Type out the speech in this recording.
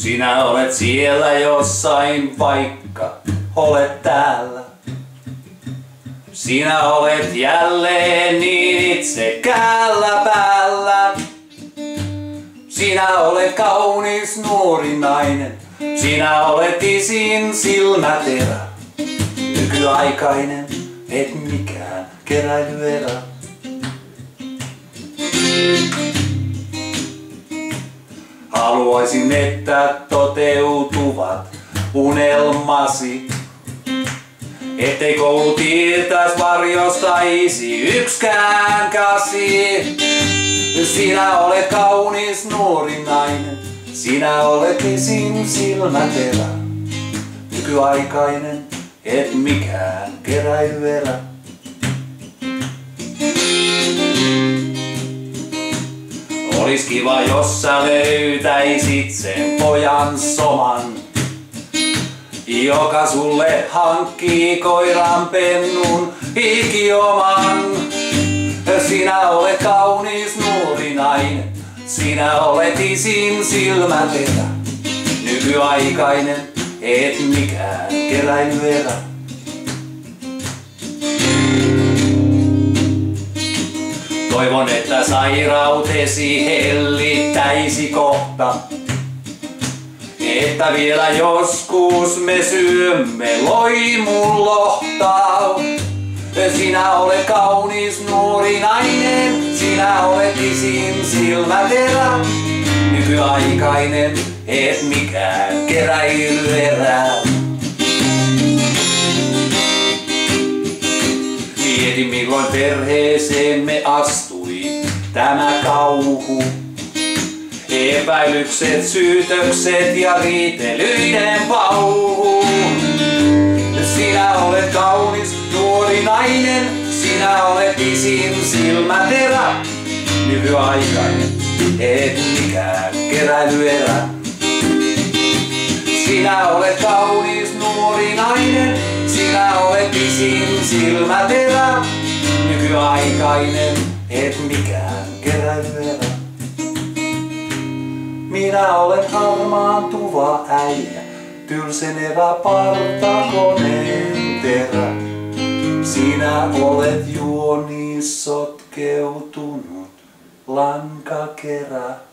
Sinä olet siellä jossain, vaikka olet täällä. Sinä olet jälleen niin itsekäällä päällä. Sinä olet kaunis nuori nainen. Sinä olet isin silmäterä. Nykyaikainen, et mikään keräilyerä. Haluaisin, että toteutuvat unelmasi. Ettei koulu tietäis varjostaisi ykskään kasi. Sinä olet kaunis nuori nainen. Sinä olet isin silmäterä. Nykyaikainen, et mikään keräilyerä. Olis kiva, jos sä löytäisit sen pojan soman, joka sulle hankkii koiranpennun ikioman. Sinä olet kaunis nuori nainen. Sinä olet isin silmäterä. Nykyaikainen, et mikään keräilyerä. Toivon, että sairautesi hellittäisi kohta. Että vielä joskus me syömme loimulohta. Sinä olet kaunis nuori nainen. Sinä olet isin silmäterä. Nykyaikainen, et mikään keräilyerä. Mietin, milloin perheeseemme astui tämä kauhu. Epäilykset, syytökset ja riitelyiden pauhu. Sinä olet kaunis nuori nainen. Sinä olet isin silmäterä. Nykyaikainen, et mikään keräilyerä. Sinä olet kaunis nuori nainen. Sinä olet isin silmäterä. Nykyaikainen, et mikään keräilyerä. Minä olen harmaantuva äijä, tylsenevä partakoneen terä. Sinä olet juoniin sotkeutunut lankakerä.